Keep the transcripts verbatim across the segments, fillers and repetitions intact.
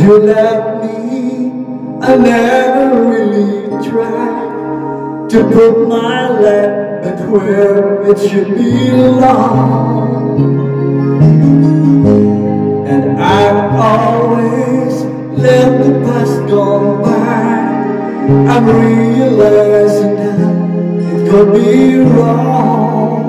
you left me, I never really tried to put my life back where it should belong. And I've always let the past go by. I'm realizing that it could be wrong,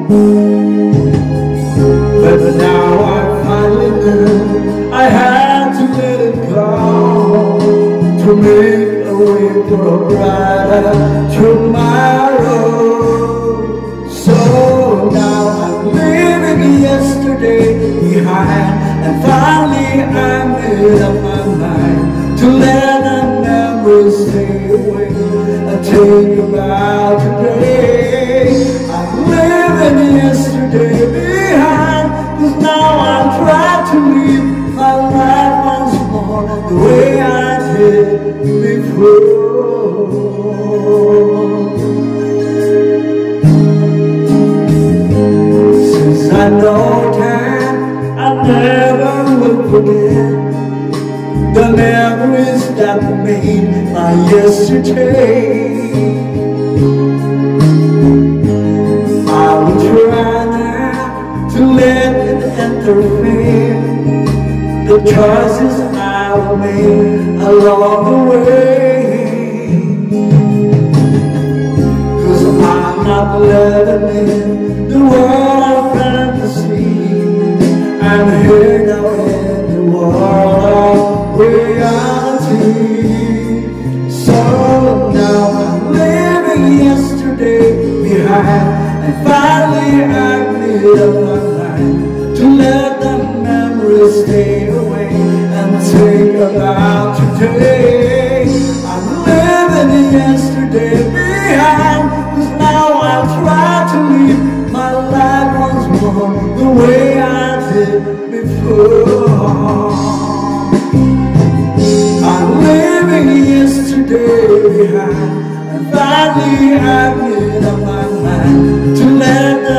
but now I finally knew I had to let it go to make a way for a brighter tomorrow. So now I'm leaving yesterday behind, and finally I made up my mind to let the memories stay away and take about today. I'm leaving yesterday behind, 'cause now I'm trying to live my life once more the way I did before. Since I know time, I never will forget the memories that made my yesterday. I will try now to let it interfere the choices I will make along the way, 'cause I'm not living in the world of fantasy. I'm here now in the world of reality. So now I'm leaving yesterday behind, and finally I made up my mind to let the memories stay away and take about today. I'm living yesterday behind, 'cause now I'll try to live my life once more the way I did before. I'm living yesterday behind, and finally I made up my mind to let the